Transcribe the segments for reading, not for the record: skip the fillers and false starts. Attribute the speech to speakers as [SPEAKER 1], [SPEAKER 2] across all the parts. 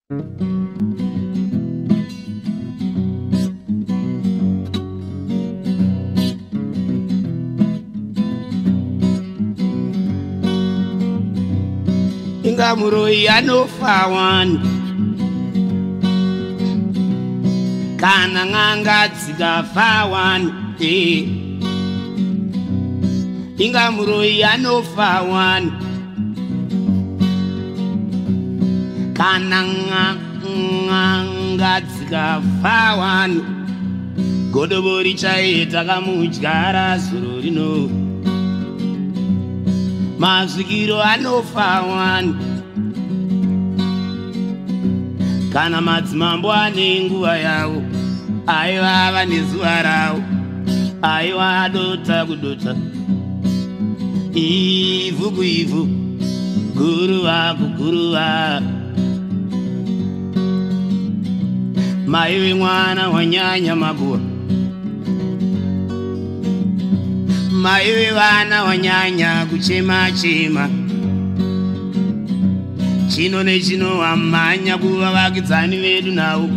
[SPEAKER 1] Ingamuroi anofa wani kana nganga dzikafa wani Ingamuroi anofa wani kana nganga dzikafa wani godobori chaita kamudyara zuro rino mazvikiro anofa wani kana madzimambo ane nguva yavo aivava nezuva ravo aiva adota kudota ivhu kuivhu guruva kuguruva mai vemwana wanyanya maguva mai vevana wanyanya kuchema chema chino nechino wamhanya kuva vakidzani vedu navo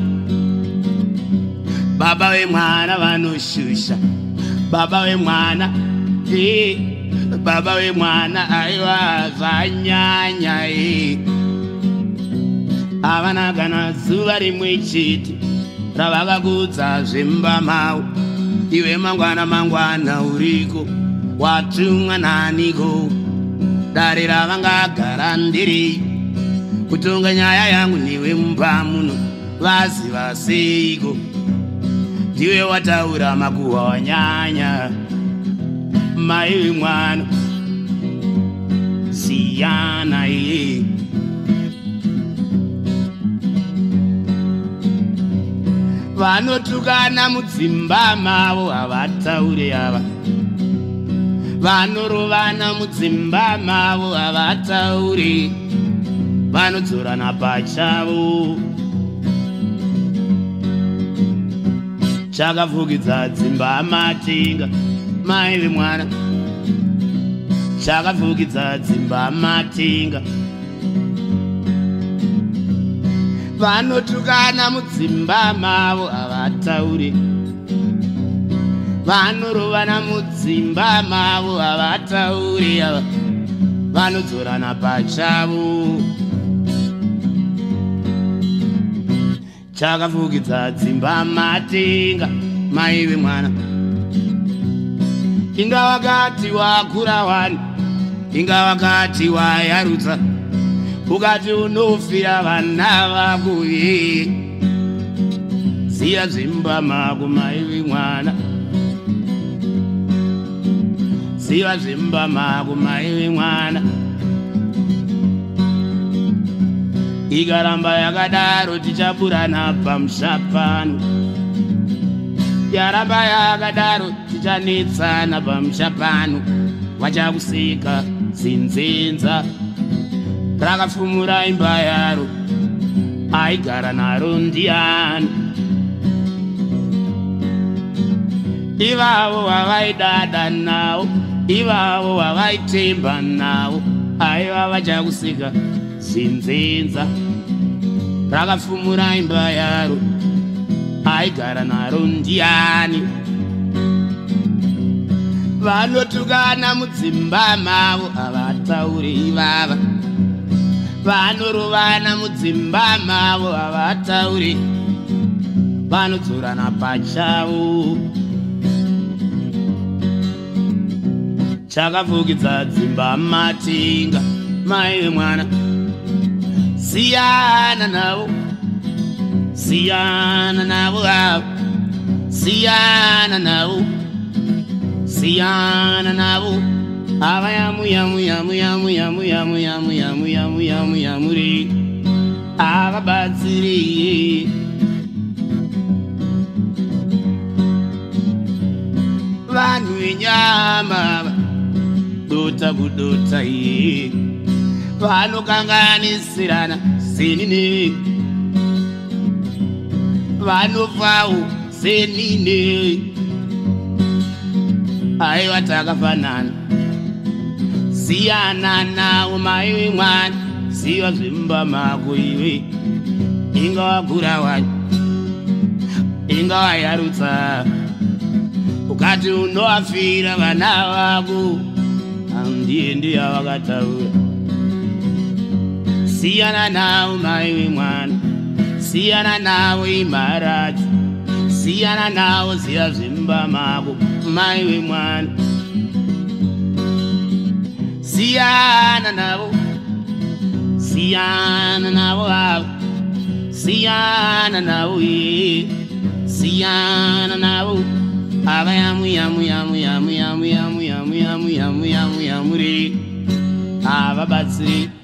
[SPEAKER 1] baba vemwana vanoshusha baba vemwana baba vemwana aiva zvanyanya havana kana zuva rimwe chete ravakakudza zvemba mavo iwe mangwana mangwana uriko watumwa naniko dare ravangagara ndirei kutonga nyaya yangu niwe mumba muno vaziva seiko ndiwe wataura makuhwa wanyanya mai vemwana siyana vanotukana mudzimba mavo havataure ava vanorovana mudzimba mavo havataure vanodzorana pachavo chakafukidza dzimba matenga mai vemwana chakafukidza dzimba matenga vanotukana mudzimba mavo havataure vanorovana mudzimba mavo havataure ava vanodzorana pachavo chakafukidza dzimba matenga mai vemwana inga wakati wakura wani inga wakati wayarudza ukati unofira vana vako ziya zvimba mako mai vemwana ziva zvimba mako mai vemwana ikaramba yakadaro tichaburana pamusha pano yaramba yakadaro tichanetsana pamusha pano vachakuseka zinzenza rakapfumura imba yaro aigara naro ndiani ivavo vavaidada navo ivavo vavaitemba navo aiva vachakuseka zinzenza rakapfumura imba yaro aigara naro ndiani vanotukana mudzimba mavo havataure ivava vanorovana mudzimba mavo havataure vanodzorana pachavo chakafukidza dzimba matenga mai vemwana siyana navo siyana navo avo siyana navo siyana navo ava yamu yamu yamu yamu yamu yamu yamu yamu yamu yamu yamu re avabatsiri vanhu venyama dota kudota vanokanganisirana senine vanofawo senine aiva takafanana siyana nawo mai vemwana ziva zvimba mako iwe, ingava gurawa ingava yarutsa, ukati unoafira vana vako, handiye ndiyavakataura. Siyana nawo mai wemwana, siyana nawo imharadzi, siyana nawo ziva zvimba mako mai wemwana. Siyana nawo, siyana nawo avo, siyana nawo ye, siyana nawo ava yamu yamu yamu yamu yamu yamu yamu yamu yamu yamu yamu re, ava batsiri.